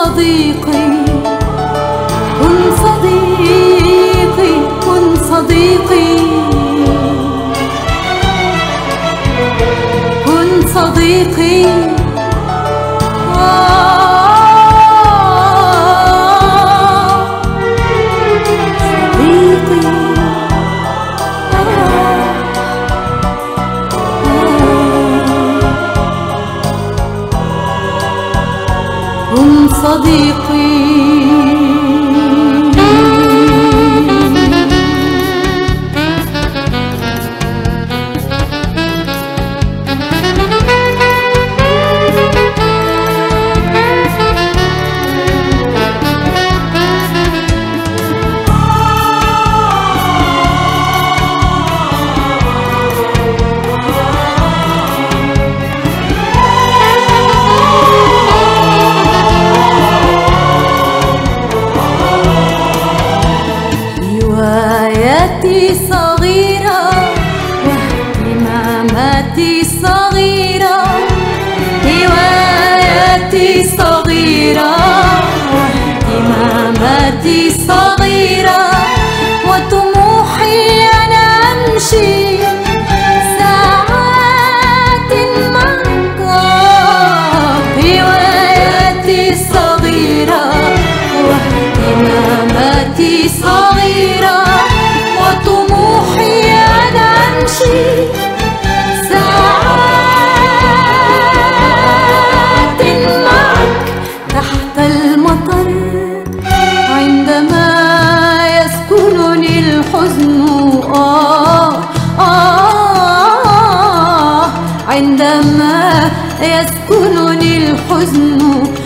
صديقي كن صديقي كن صديقي كن صديقي كن صديقي هواياتي صغيرة واهتماماتي صغيرة، هواياتي صغيرة واهتماماتي صغيرة، وطموحي أنا أمشي ساعات معك. هواياتي صغيرة واهتماماتي صغيرة، وطموحي أنا أمشي ساعات معك تحت المطر، عندما يسكنني الحزن عندما يسكنني الحزن